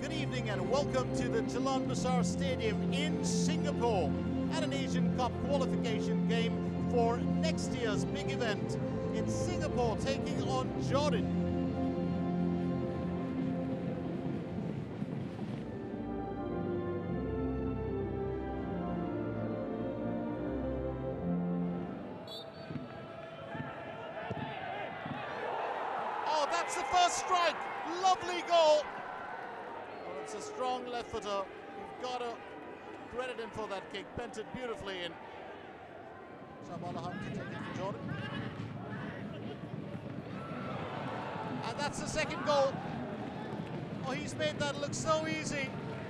Good evening and welcome to the Jalan Besar Stadium in Singapore at an Asian Cup qualification game for next year's big event in Singapore, taking on Jordan. Oh, that's the first strike. Lovely goal. Well, it's a strong left footer. You've got to credit him for that kick. Bent it beautifully in. Sabah Hunt to take it for Jordan. And that's the second goal. Oh, he's made that look so easy.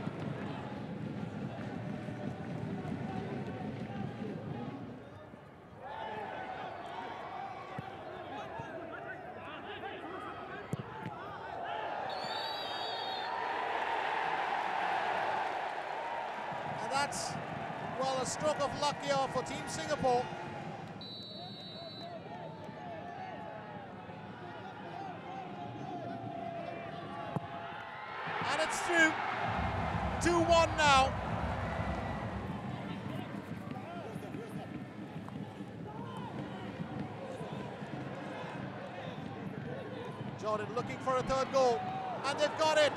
And that's, well, a stroke of luck here for Team Singapore. And it's through. 2-1 now. Jordan looking for a third goal, and they've got it.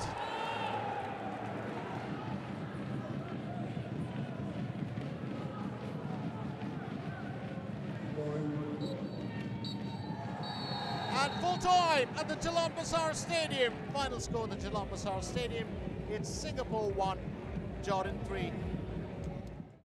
And full time at the Jalan Besar Stadium. Final score at the Jalan Besar Stadium, it's Singapore 1, Jordan 3.